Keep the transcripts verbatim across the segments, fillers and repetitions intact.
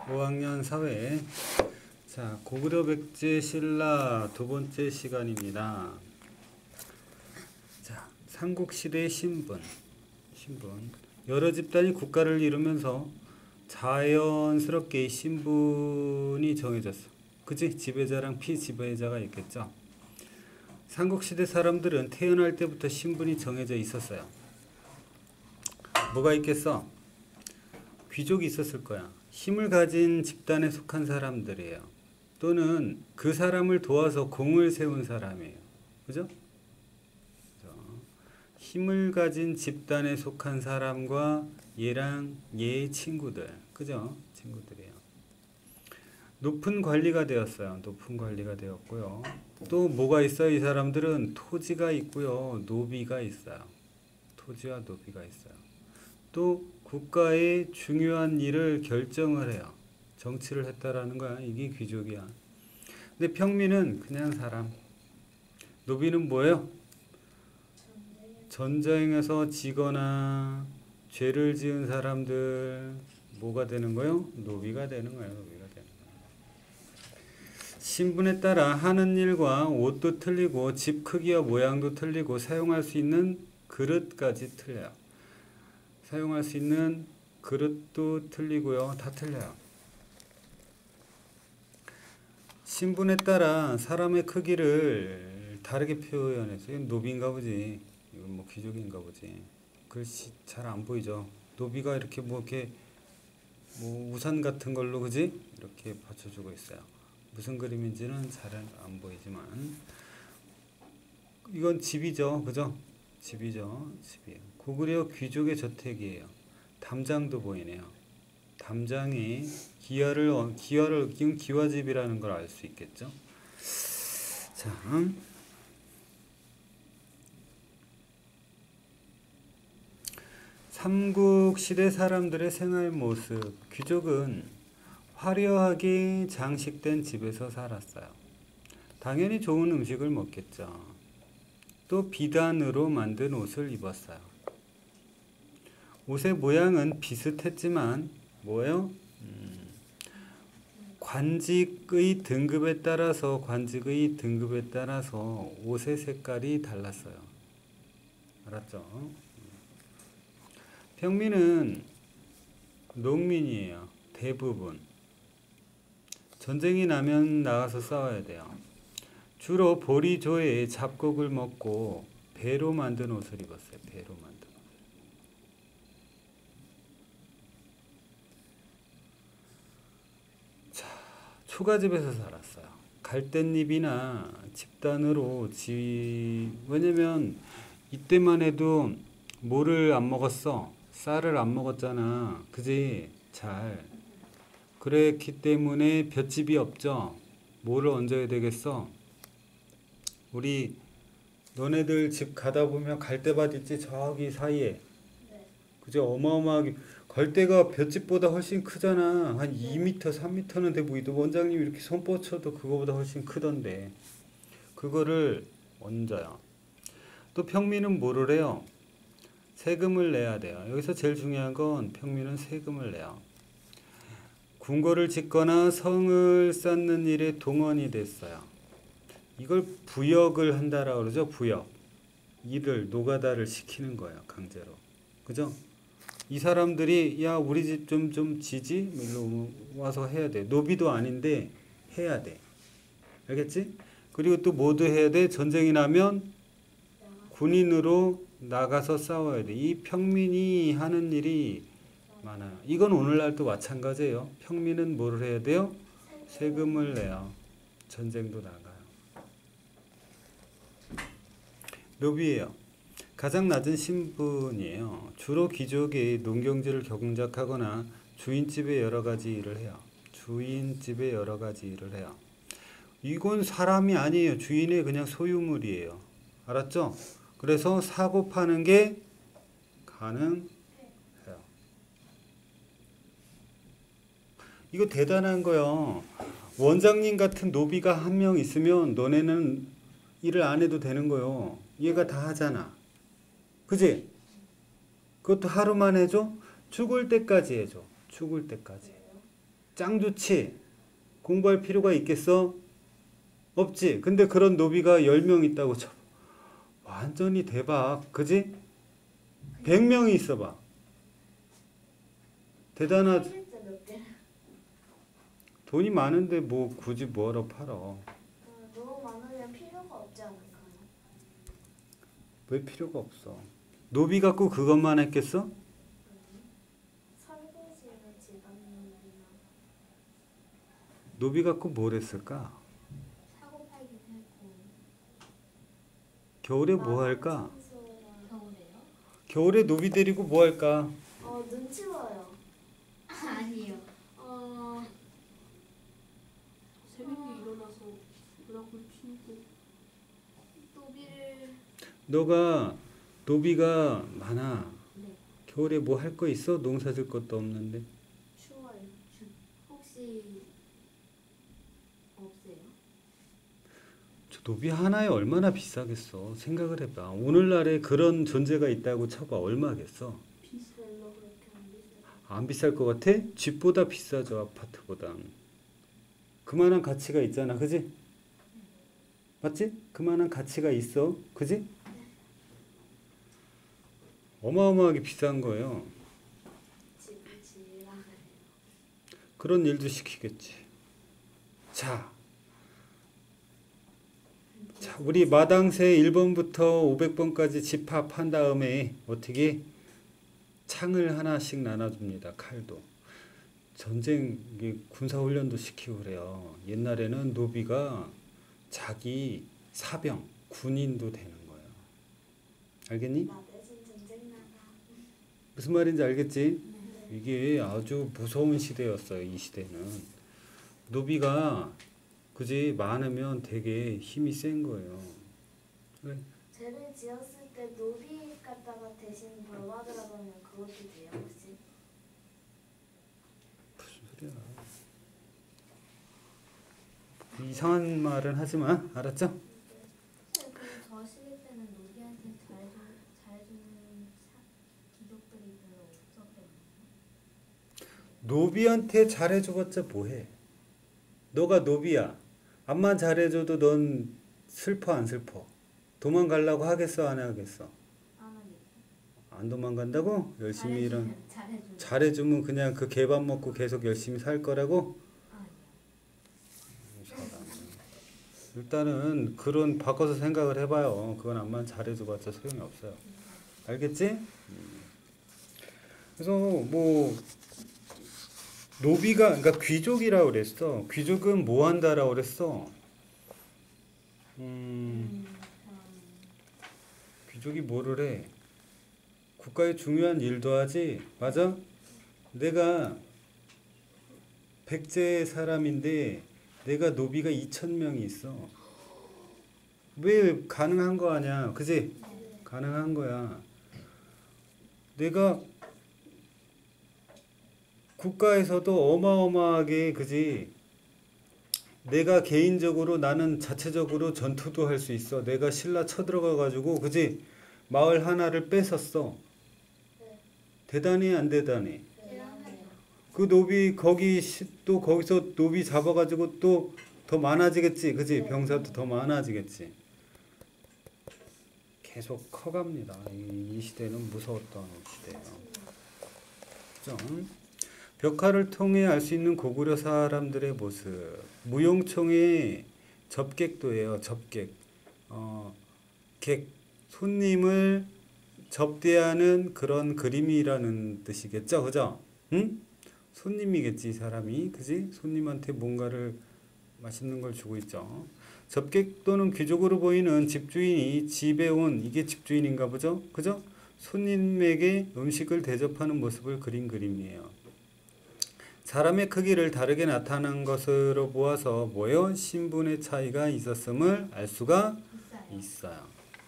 오 학년 사회. 자, 고구려 백제 신라 두 번째 시간입니다. 자, 삼국시대의 신분. 신분. 여러 집단이 국가를 이루면서 자연스럽게 신분이 정해졌어. 그치? 지배자랑 피지배자가 있겠죠. 삼국시대 사람들은 태어날 때부터 신분이 정해져 있었어요. 뭐가 있겠어? 귀족이 있었을 거야. 힘을 가진 집단에 속한 사람들이에요. 또는 그 사람을 도와서 공을 세운 사람이에요. 그죠? 힘을 가진 집단에 속한 사람과 얘랑 얘의 친구들. 그죠? 친구들이에요. 높은 관리가 되었어요. 높은 관리가 되었고요. 또 뭐가 있어요? 이 사람들은 토지가 있고요. 노비가 있어요. 토지와 노비가 있어요. 또 국가의 중요한 일을 결정을 해요. 정치를 했다라는 거야. 이게 귀족이야. 근데 평민은 그냥 사람. 노비는 뭐예요? 전쟁에서 지거나 죄를 지은 사람들 뭐가 되는 거예요? 노비가 되는 거예요. 노비가 되는 거예요. 신분에 따라 하는 일과 옷도 틀리고 집 크기와 모양도 틀리고 사용할 수 있는 그릇까지 틀려요. 사용할 수 있는 그릇도 틀리고요. 다 틀려요. 신분에 따라 사람의 크기를 다르게 표현해서 이건 노비인가 보지. 이건 뭐 귀족인가 보지. 글씨 잘 안 보이죠. 노비가 이렇게 뭐 이렇게 뭐 우산 같은 걸로 그지? 이렇게 받쳐주고 있어요. 무슨 그림인지는 잘 안 보이지만 이건 집이죠. 그죠? 집이죠. 집이에요. 고구려 귀족의 저택이에요. 담장도 보이네요. 담장이 기와를 기와를 기운 기와집이라는 걸 알 수 있겠죠. 자, 삼국시대 사람들의 생활 모습. 귀족은 화려하게 장식된 집에서 살았어요. 당연히 좋은 음식을 먹겠죠. 또 비단으로 만든 옷을 입었어요. 옷의 모양은 비슷했지만 뭐예요? 음, 관직의 등급에 따라서 관직의 등급에 따라서 옷의 색깔이 달랐어요. 알았죠? 평민은 농민이에요. 대부분. 전쟁이 나면 나가서 싸워야 돼요. 주로 보리, 조에 잡곡을 먹고 배로 만든 옷을 입었어요. 배로 만든 옷. 자, 초가집에서 살았어요. 갈대잎이나 집단으로 지 왜냐면 이때만 해도 뭐를 안 먹었어? 쌀을 안 먹었잖아. 그지? 잘. 그랬기 때문에 볏집이 없죠. 뭐를 얹어야 되겠어? 우리 너네들 집 가다 보면 갈대밭 있지? 저기 사이에. 네. 그죠? 어마어마하게 갈대가 볏집보다 훨씬 크잖아. 한 이 미터, 삼 미터는 돼 보이도 원장님이 이렇게 손 뻗쳐도 그거보다 훨씬 크던데. 그거를 얹어요. 또 평민은 뭐를 해요? 세금을 내야 돼요. 여기서 제일 중요한 건 평민은 세금을 내요. 궁궐을 짓거나 성을 쌓는 일에 동원이 됐어요. 이걸 부역을 한다라고 그러죠. 부역. 일을 노가다를 시키는 거예요. 강제로. 그죠? 이 사람들이 야 우리 집 좀 좀 지지? 일로 와서 해야 돼. 노비도 아닌데 해야 돼. 알겠지? 그리고 또 뭐도 해야 돼? 전쟁이 나면 군인으로 나가서 싸워야 돼. 이 평민이 하는 일이 많아요. 이건 오늘날도 마찬가지예요. 평민은 뭐를 해야 돼요? 세금을 내요. 전쟁도 나가요. 노비예요. 가장 낮은 신분이에요. 주로 귀족이 농경지를 경작하거나 주인집에 여러 가지 일을 해요. 주인집에 여러 가지 일을 해요. 이건 사람이 아니에요. 주인의 그냥 소유물이에요. 알았죠? 그래서 사고 파는 게 가능해요. 이거 대단한 거요. 원장님 같은 노비가 한 명 있으면 너네는 일을 안 해도 되는 거요. 얘가 다 하잖아. 그지? 그것도 하루만 해줘? 죽을 때까지 해줘. 죽을 때까지. 짱 좋지. 공부할 필요가 있겠어? 없지. 근데 그런 노비가 열 명 있다고 쳐. 완전히 대박. 그지? 백 명이 있어봐. 대단하지. 팔 일째 몇 개? 돈이 많은데 뭐 굳이 뭐하러 팔어. 어, 너무 많으면 필요가 없지 않을까요? 왜 필요가 없어. 노비 갖고 그것만 했겠어? 설거지나 집안일이나 노비 갖고 뭘 했을까? 사고 팔기도 했고 겨울에 뭐 할까? 청소랑 겨울에요? 겨울에 노비 데리고 뭐 할까? 어, 눈치 봐요. 아니요. 어, 새벽에 일어나서 문학을 피우고 노비를 너가 노비가 많아. 네. 겨울에 뭐 할 거 있어? 농사 질 것도 없는데. 추워요. 혹시 없어요? 저 노비 하나에 얼마나 비싸겠어. 생각을 해봐. 오늘날에 그런 존재가 있다고 쳐봐. 얼마겠어? 별로 그렇게 안 비싸요. 안 비쌀 것 같아? 집보다 비싸죠. 아파트보다. 그만한 가치가 있잖아. 그지? 맞지? 그만한 가치가 있어. 그지? 어마어마하게 비싼 거예요. 집을 지으라 그래요. 그런 일도 시키겠지. 자, 자, 우리 마당새 일 번부터 오백 번까지 집합한 다음에 어떻게 창을 하나씩 나눠줍니다. 칼도. 전쟁 이게 군사훈련도 시키고 그래요. 옛날에는 노비가 자기 사병, 군인도 되는 거예요. 알겠니? 나 대신 전쟁 나가. 무슨 말인지 알겠지? 네. 이게 아주 무서운 시대였어요. 이 시대는. 노비가 그지 많으면 되게 힘이 센 거예요. 그래. 죄를 지었을 때 노비 갖다가 대신 벌받으라고 하면 그것도 돼요 혹시? 무슨 소리야. 이상한 말은 하지 마. 알았죠? 그럼 저 시대 때는 노비한테 잘해주, 잘해주는 사, 귀족들이 별로 없었거든요. 노비한테 잘해줘봤자 뭐해? 너가 노비야. 암만 잘해줘도 넌 슬퍼 안 슬퍼? 도망가려고 하겠어 안 하겠어? 안 하겠죠. 안 도망간다고? 열심히 일은 잘해주면. 잘해주면 그냥 그 개밥 먹고 계속 열심히 살 거라고? 아니요. 사람. 일단은 그런 바꿔서 생각을 해봐요. 그건 암만 잘해줘봤자 소용이 없어요. 알겠지? 음. 그래서 뭐 노비가 그러니까 귀족이라고 그랬어. 귀족은 뭐 한다라고 그랬어? 음, 음, 귀족이 뭐를 해? 국가의 중요한 일도 하지. 맞아? 내가 백제 사람인데 내가 노비가 이천 명이 있어. 왜 가능한 거 아니야? 그지? 가능한 거야. 내가 국가에서도 어마어마하게 그지? 내가 개인적으로 나는 자체적으로 전투도 할 수 있어. 내가 신라 쳐들어가 가지고 그지? 마을 하나를 뺏었어. 네. 대단해 안 대단해? 대단해요. 그 노비 거기 시- 또 거기서 노비 잡아가지고 또 더 많아지겠지, 그지? 병사도 더 많아지겠지. 계속 커갑니다. 이, 이 시대는 무서웠던 시대예요. 그죠? 벽화를 통해 알 수 있는 고구려 사람들의 모습. 무용총의 접객도예요. 접객. 어, 객 손님을 접대하는 그런 그림이라는 뜻이겠죠, 그죠? 응? 손님이겠지, 이 사람이, 그지? 손님한테 뭔가를 맛있는 걸 주고 있죠. 접객 또는 귀족으로 보이는 집주인이 집에 온 이게 집주인인가 보죠, 그죠? 손님에게 음식을 대접하는 모습을 그린 그림이에요. 사람의 크기를 다르게 나타난 것으로 보아서 뭐요? 신분의 차이가 있었음을 알 수가 있어요. 있어요.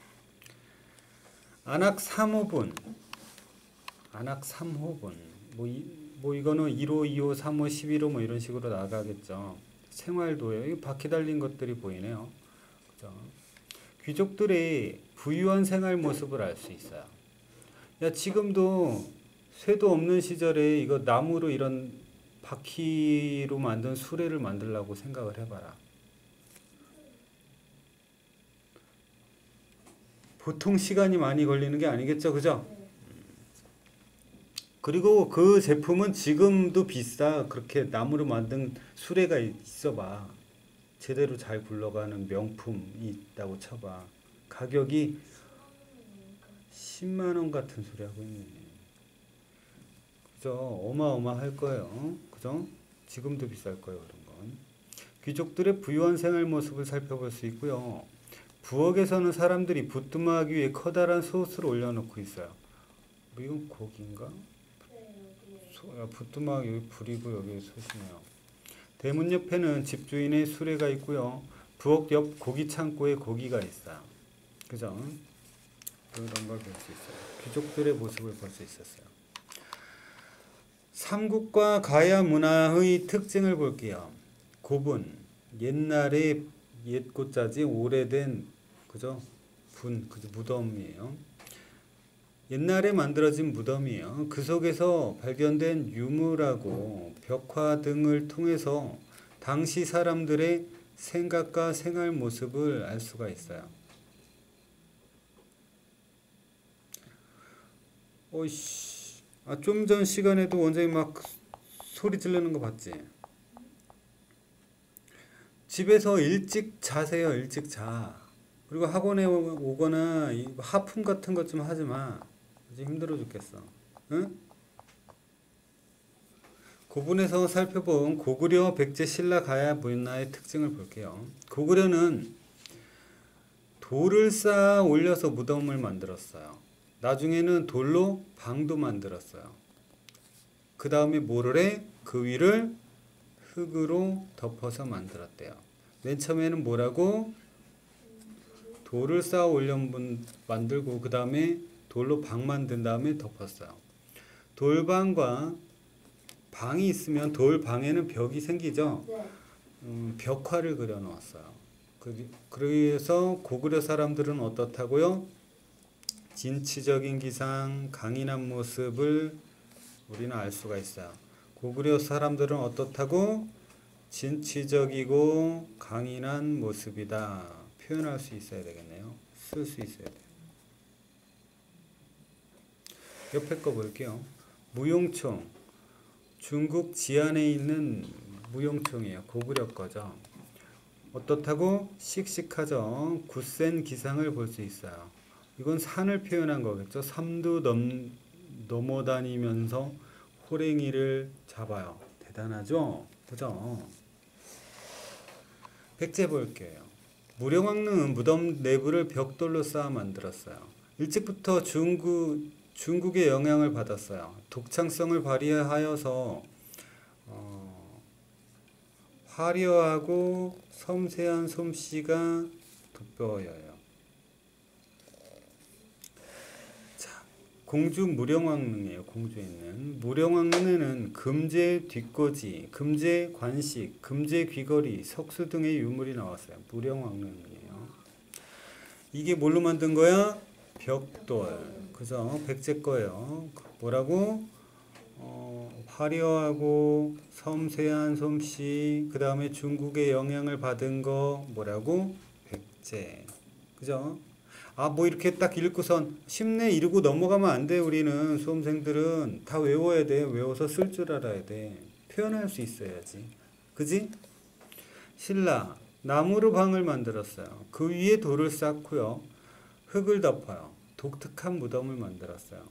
안악 삼호분, 안악 삼호분. 뭐, 이, 뭐 이거는 일 호, 이 호, 삼 호, 십일 호 뭐 이런 식으로 나가겠죠. 생활도예요. 이 바퀴 달린 것들이 보이네요. 그죠? 귀족들의 부유한 생활 모습을 알 수 있어요. 야, 지금도 쇠도 없는 시절에 이거 나무로 이런 바퀴로 만든 수레를 만들라고 생각을 해봐라. 보통 시간이 많이 걸리는 게 아니겠죠, 그죠? 네. 그리고 그 제품은 지금도 비싸. 그렇게 나무로 만든 수레가 있어봐. 제대로 잘 굴러가는 명품이 있다고 쳐봐. 가격이 십만 원 같은 소리 하고 있네. 그죠? 어마어마할 거예요. 그죠? 지금도 비쌀 거예요, 그런 건. 귀족들의 부유한 생활 모습을 살펴볼 수 있고요. 부엌에서는 사람들이 부뚜막이 위에 커다란 솥을 올려놓고 있어요. 뭐 이건 고기인가? 네, 여기에. 소, 야, 부뚜막 여기 불이고 여기 솥이네요. 대문 옆에는 집주인의 수레가 있고요. 부엌 옆 고기 창고에 고기가 있어요. 그죠? 그런 걸 볼 수 있어요. 귀족들의 모습을 볼 수 있었어요. 삼국과 가야 문화의 특징을 볼게요. 고분, 옛날에 옛고짜지 오래된 그죠? 분, 그죠? 무덤이에요. 옛날에 만들어진 무덤이에요. 그 속에서 발견된 유물하고 벽화 등을 통해서 당시 사람들의 생각과 생활 모습을 알 수가 있어요. 어이씨, 아, 좀 전 시간에도 원장님 막 소리 지르는 거 봤지? 집에서 일찍 자세요, 일찍 자. 그리고 학원에 오- 오거나 이 하품 같은 것 좀 하지 마. 이제 힘들어 죽겠어. 응? 고분에서 살펴본 고구려, 백제, 신라, 가야 문화의 특징을 볼게요. 고구려는 돌을 쌓아 올려서 무덤을 만들었어요. 나중에는 돌로 방도 만들었어요. 그 다음에 뭐를 해? 그 위를 흙으로 덮어서 만들었대요. 맨 처음에는 뭐라고? 돌을 쌓아 올려 만들고 그 다음에 돌로 방 만든 다음에 덮었어요. 돌방과 방이 있으면 돌방에는 벽이 생기죠. 네. 음, 벽화를 그려 놓았어요. 그- 그래서 고구려 사람들은 어떻다고요? 진취적인 기상, 강인한 모습을 우리는 알 수가 있어요. 고구려 사람들은 어떻다고? 진취적이고 강인한 모습이다. 표현할 수 있어야 되겠네요. 쓸 수 있어야 돼요. 옆에 거 볼게요. 무용총. 중국 지안에 있는 무용총이에요. 고구려 거죠. 어떻다고? 씩씩하죠. 굳센 기상을 볼 수 있어요. 이건 산을 표현한 거겠죠. 삼두 넘, 넘어다니면서 호랭이를 잡아요. 대단하죠? 그죠? 백제 볼게요. 무령왕릉은 무덤 내부를 벽돌로 쌓아 만들었어요. 일찍부터 중국, 중국의 영향을 받았어요. 독창성을 발휘하여서 어, 화려하고 섬세한 솜씨가 돋보여요. 자, 공주 무령왕릉이에요. 공주에 있는 무령왕릉에는 금제 뒷꽂이, 금제 관식, 금제 귀걸이, 석수 등의 유물이 나왔어요. 무령왕릉이에요. 이게 뭘로 만든 거야? 벽돌. 그죠? 백제 거예요. 뭐라고? 어, 화려하고 섬세한 솜씨, 그 다음에 중국의 영향을 받은 거 뭐라고? 백제. 그죠? 아, 뭐 이렇게 딱 읽고선 쉽네 이러고 넘어가면 안 돼. 우리는 수험생들은 다 외워야 돼. 외워서 쓸 줄 알아야 돼. 표현할 수 있어야지. 그지? 신라, 나무로 방을 만들었어요. 그 위에 돌을 쌓고요. 흙을 덮어요. 독특한 무덤을 만들었어요.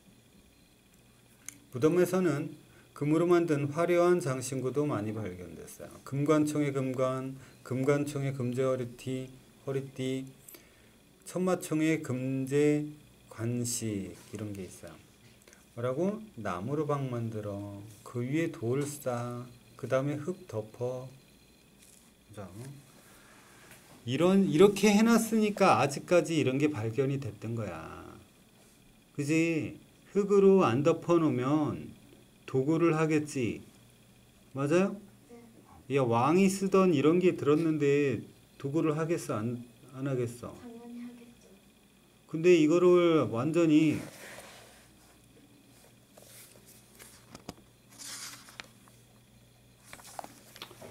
무덤에서는 금으로 만든 화려한 장신구도 많이 발견됐어요. 금관총의 금관, 금관총의 금제 허리띠, 허리띠, 천마총의 금제 관식 이런 게 있어요. 뭐라고? 나무로 방 만들어 그 위에 돌 쌓아 그 다음에 흙 덮어. 그죠? 이런 이렇게 해놨으니까 아직까지 이런 게 발견이 됐던 거야. 그지? 흙으로 안 덮어 놓으면 도구를 하겠지. 맞아요? 네. 야, 왕이 쓰던 이런 게 들었는데 도구를 하겠어? 안, 안 하겠어? 당연히 하겠죠. 근데 이거를 완전히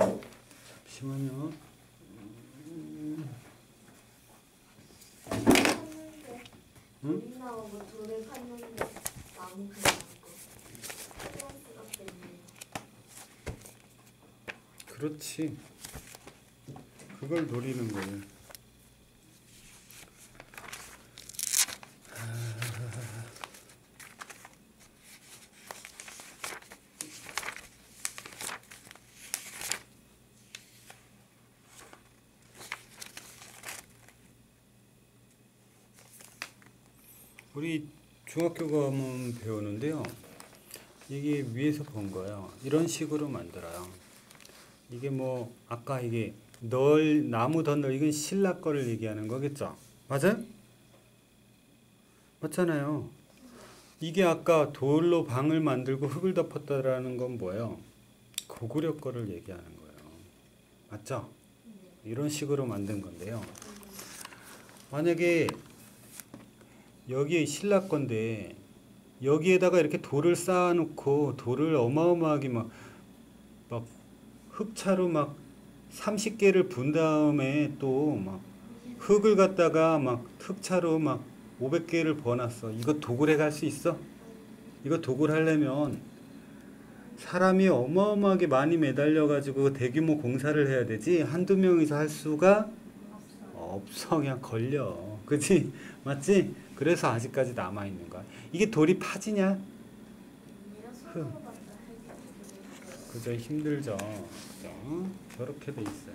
잠시만요. 팠는데 응? 돌이 나오고 돌을 팠는데 나무 그냥 남고 밸런스가 됐네요. 그렇지. 그걸 노리는 거예요. 우리 중학교 가면 배우는데요. 이게 위에서 본 거예요. 이런 식으로 만들어요. 이게 뭐 아까 이게 널 나무 덧널 이건 신라 거를 얘기하는 거겠죠. 맞아요? 맞잖아요. 이게 아까 돌로 방을 만들고 흙을 덮었다라는 건 뭐예요? 고구려 거를 얘기하는 거예요. 맞죠? 이런 식으로 만든 건데요. 만약에 여기 신라 건데 여기에다가 이렇게 돌을 쌓아놓고 돌을 어마어마하게 막, 막 흙차로 막 삼십 개를 분 다음에 또 막 흙을 갖다가 막 흙차로 막 오백 개를 버놨어. 이거 도굴해 갈 수 있어? 이거 도굴하려면 사람이 어마어마하게 많이 매달려 가지고 대규모 공사를 해야 되지 한두 명이서 할 수가 없어. 그냥 걸려. 그치? 맞지? 그래서 아직까지 남아있는 거야. 이게 돌이 파지냐? 아니요, 손으로 만든 헬기. 그죠? 힘들죠. 그죠? 저렇게 돼 있어요.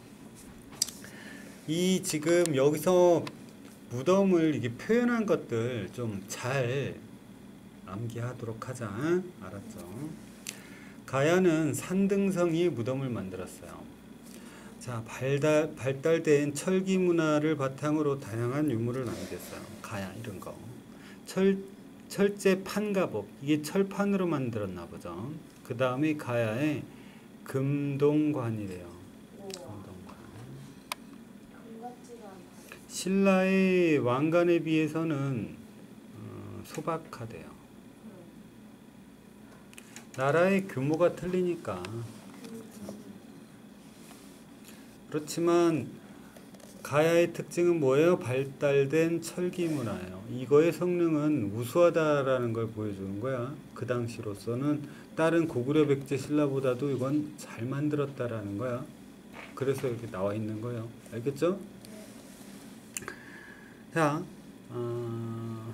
이 지금 여기서 무덤을 이게 표현한 것들 좀 잘 암기하도록 하자. 알았죠? 가야는 산등성이 무덤을 만들었어요. 자, 발달, 발달된 철기 문화를 바탕으로 다양한 유물을 남겼어요. 가야 이런 거. 철, 철제 판가복. 이게 철판으로 만들었나 보죠. 그 다음에 가야에 금동관이래요. 우와, 금동관. 금 같지가 않아. 신라의 왕관에 비해서는 어, 소박하대요. 나라의 규모가 틀리니까. 그렇지만 가야의 특징은 뭐예요? 발달된 철기 문화예요. 이거의 성능은 우수하다라는 걸 보여주는 거야. 그 당시로서는 다른 고구려 백제 신라보다도 이건 잘 만들었다라는 거야. 그래서 이렇게 나와 있는 거예요. 알겠죠? 자, 어,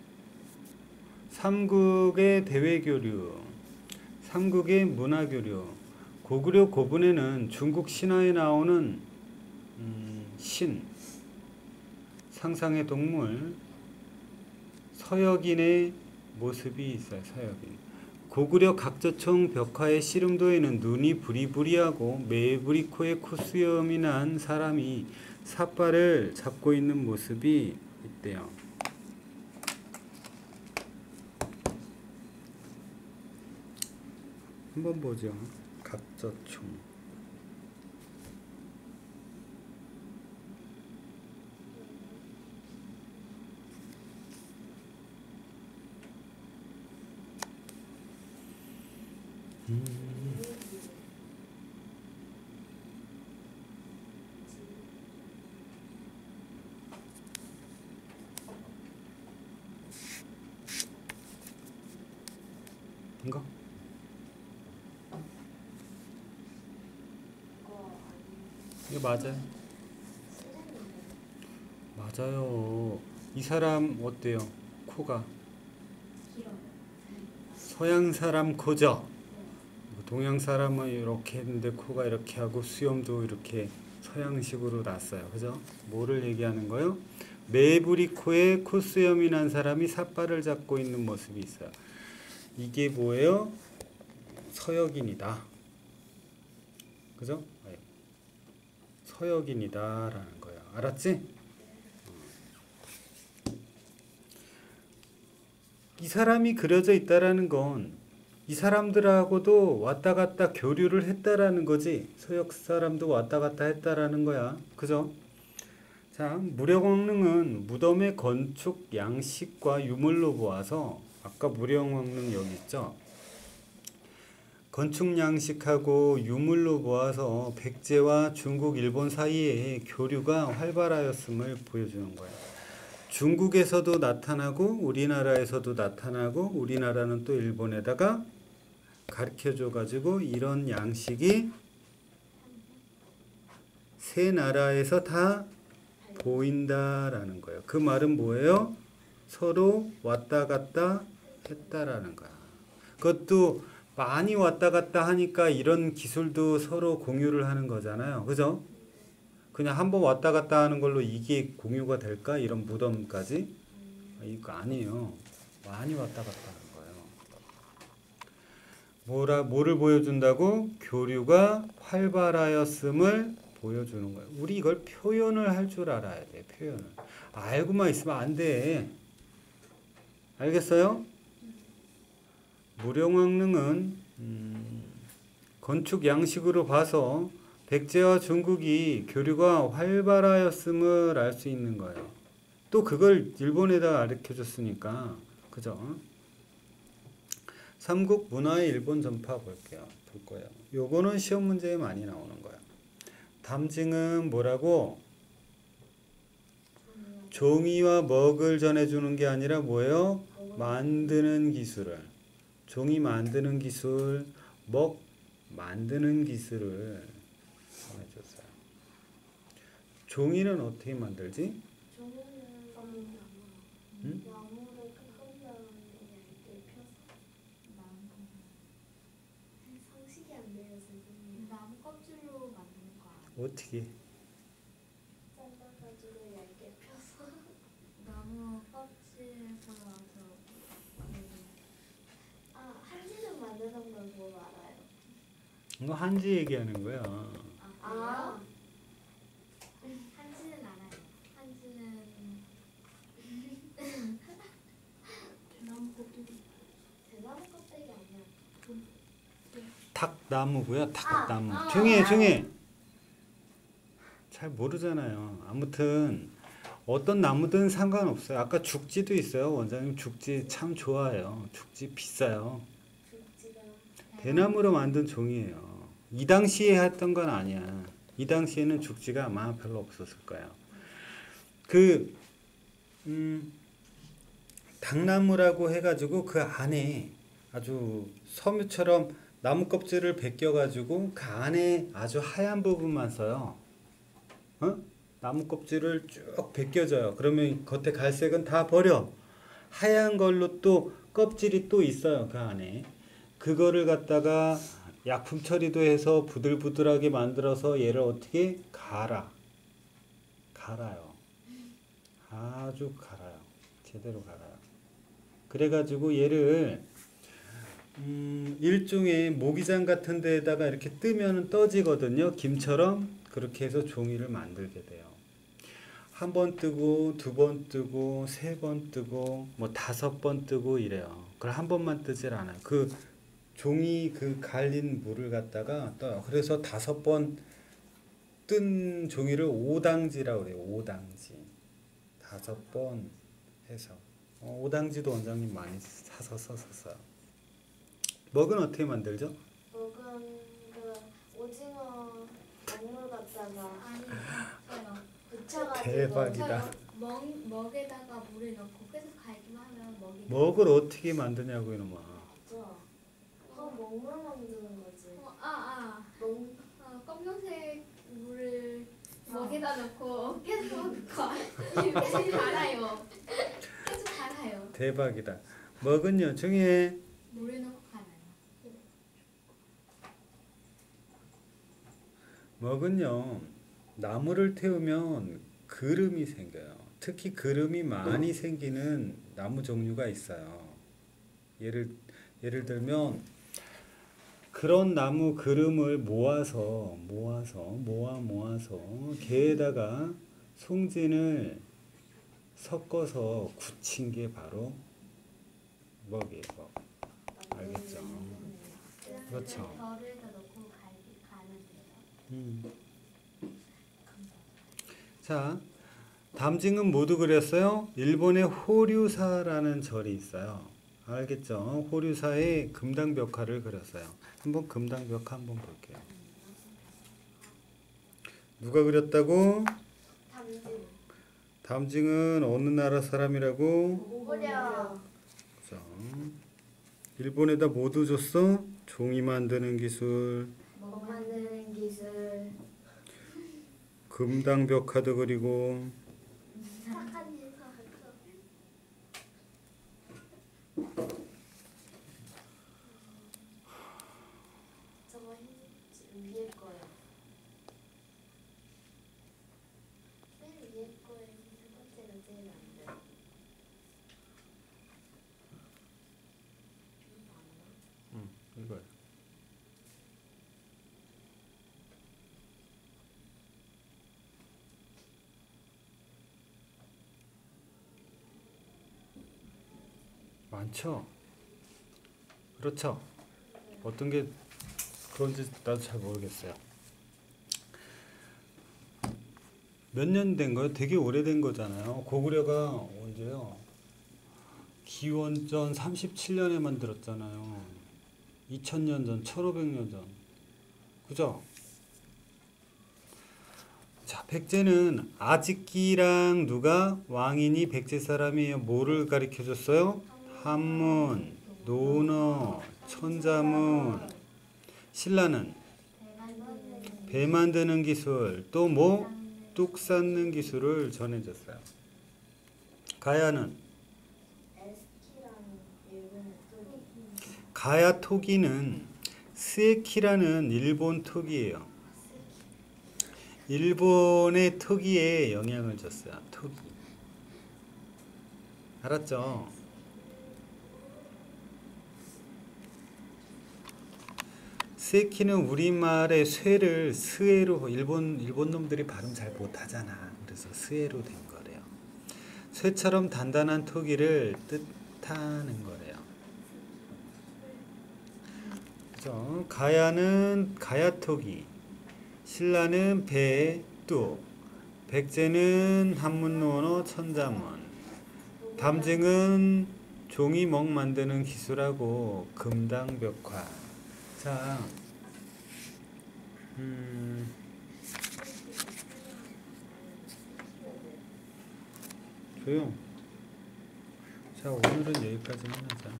삼국의 대외교류, 삼국의 문화교류. 고구려 고분에는 중국 신화에 나오는 음, 신, 상상의 동물, 서역인의 모습이 있어요. 서역인. 고구려 각저총 벽화의 씨름도에는 눈이 부리부리하고 매부리 코에 코수염이 난 사람이 삿발을 잡고 있는 모습이 있대요. 한번 보죠. 각저총. 음. 이거? 이거 맞아요. 맞아요. 이 사람 어때요? 코가 길어요. 서양 사람 코죠? 동양 사람은 이렇게 했는데 코가 이렇게 하고 수염도 이렇게 서양식으로 났어요. 그죠? 뭐를 얘기하는 거요? 매부리 코에 코수염이 난 사람이 삿발을 잡고 있는 모습이 있어요. 이게 뭐예요? 서역인이다. 그죠? 서역인이다라는 거예요. 알았지? 이 사람이 그려져 있다라는 건 이 사람들하고도 왔다 갔다 교류를 했다라는 거지. 서역 사람도 왔다 갔다 했다라는 거야. 그죠? 자, 무령왕릉은 무덤의 건축 양식과 유물로 보아서 아까 무령왕릉 여기 있죠? 건축 양식하고 유물로 모아서 백제와 중국, 일본 사이에 교류가 활발하였음을 보여주는 거예요. 중국에서도 나타나고 우리나라에서도 나타나고 우리나라는 또 일본에다가 가르쳐줘 가지고 이런 양식이 세 나라에서 다 보인다라는 거예요. 그 말은 뭐예요? 서로 왔다 갔다 했다라는 거야. 그것도 많이 왔다 갔다 하니까 이런 기술도 서로 공유를 하는 거잖아요. 그죠? 그냥 한번 왔다 갔다 하는 걸로 이게 공유가 될까? 이런 무덤까지? 이거 아니에요. 많이 왔다 갔다 하는 거예요. 뭐라, 뭐를 보여준다고? 교류가 활발하였음을 보여주는 거예요. 우리 이걸 표현을 할 줄 알아야 돼. 표현을. 알고만 있으면 안 돼. 알겠어요? 무령왕릉은 음, 건축 양식으로 봐서 백제와 중국이 교류가 활발하였음을 알 수 있는 거예요. 또 그걸 일본에다 가르쳐줬으니까. 그죠? 삼국 문화의 일본 전파 볼게요. 볼 거예요. 요거는 시험 문제에 많이 나오는 거예요. 담징은 뭐라고? 종이와 먹을 전해주는 게 아니라 뭐예요? 만드는 기술을. 종이 만드는 기술, 먹 만드는 기술을 전해줬어요. 종이는 어떻게 만들지? 종이는 응? 나무를 깎은 다음에 얇게 펴서 상식이 안 돼요, 선생님. 나무 껍질로 만드는 거 아니에요? 어떻게? 잘라가지고 얇게 펴서. 나무 껍질에서 와서 아, 한지는 만드는 걸 보고 알아요. 이거 한지 얘기하는 거야. 아, 한지는 알아요. 한지는 대나무 껍데기. 대나무 껍데기 아니야. 탁나무고요. 탁나무. 아, 아, 조용히 해, 아. 조용히 해. 잘 모르잖아요. 아무튼 어떤 나무든 상관없어요. 아까 죽지도 있어요. 원장님 죽지 참 좋아해요. 죽지 비싸요. 죽지가. 대나무로 만든 종이에요. 이 당시에 했던 건 아니야. 이 당시에는 죽지가 아마 별로 없었을 거예요. 그 음, 당나무라고 해가지고 그 안에 아주 섬유처럼 나무 껍질을 벗겨가지고 그 안에 아주 하얀 부분만 써요. 어? 나무 껍질을 쭉 벗겨져요. 그러면 겉에 갈색은 다 버려. 하얀 걸로 또 껍질이 또 있어요. 그 안에. 그거를 갖다가 약품 처리도 해서 부들부들하게 만들어서 얘를 어떻게 갈아. 갈아요. 아주 갈아요. 제대로 갈아요. 그래가지고 얘를 음, 일종의 모기장 같은 데에다가 이렇게 뜨면 떠지거든요. 김처럼. 그렇게 해서 종이를 만들게 돼요. 한 번 뜨고 두 번 뜨고 세 번 뜨고 뭐 다섯 번 뜨고 이래요. 그걸 한 번만 뜨질 않아요. 그 종이 그 갈린 물을 갖다가 떠요. 그래서 다섯 번 뜬 종이를 오당지라고 그래요. 오당지. 다섯 번 해서. 어, 오당지도 원장님 많이 사서 썼었어요. 먹은 어떻게 만들죠? 먹은 그 오징어 먹물 갖다가 아니 저요. 붙여가지고. 대박이다. 저요. 먹 먹에다가 물을 넣고 계속 갈기만 하면 먹이. 먹을 어떻게 만드냐고 이놈아. 그죠? 그거 먹물 만드는 거지. 어, 아 아. 먹 어, 검정색 물을 먹에다 넣고 계속 계속 갈아요. 계속 갈아요. 대박이다. 먹은요 중에 물을 넣고 갈아요. 먹은요 나무를 태우면 그름이 생겨요. 특히 그름이 많이 생기는 나무 종류가 있어요. 예를 예를 들면 그런 나무 그름을 모아서 모아서 모아 모아서 개에다가 송진을 섞어서 굳힌 게 바로 먹이에요. 먹. 알겠죠? 그렇죠. 벼를에다 넣고 갈기 가면 돼요. 음. 자, 담징은 모두 그렸어요. 일본의 호류사라는 절이 있어요. 알겠죠? 호류사의 금당벽화를 그렸어요. 한번 금당벽화 한번 볼게요. 누가 그렸다고? 담지. 담징은 어느 나라 사람이라고? 오버려. 그죠? 일본에다 뭐 줬어? 종이 만드는 기술, 먹 만드는 기술. 금당벽화도 그리고 착한 인사. 저거 힘- 위에 거요. 맨 위에 거에 세 번째가 제일 안 돼. 이거요. 많죠? 그렇죠? 어떤 게 그런지 나도 잘 모르겠어요. 몇 년 된 거예요? 되게 오래된 거잖아요. 고구려가 언제요? 기원전 삼십칠 년에 만들었잖아요. 이천 년 전, 천오백 년 전. 그죠? 자, 백제는 아직기랑 누가 왕인이 백제 사람이에요. 뭐를 가르쳐 줬어요? 한문, 논어, 천자문. 신라는 배 만드는 기술, 또 뭐? 뚝 쌓는 기술을 전해줬어요. 가야는 에스키라는 일본의 또 가야 토기는 스에키라는 일본 토기예요. 일본의 토기에 영향을 줬어요. 토기. 알았죠? 스에키는 우리말의 쇠를 스에로, 일본 일본 놈들이 발음 잘 못하잖아. 그래서 스에로 된 거래요. 쇠처럼 단단한 토기를 뜻하는 거래요. 그죠? 가야는 가야토기, 신라는 배, 뚝, 백제는 한문론어, 천자문, 담증은 종이 먹 만드는 기술하고 금당벽화. 자, 음, 조용. 자, 오늘은 여기까지만 하자.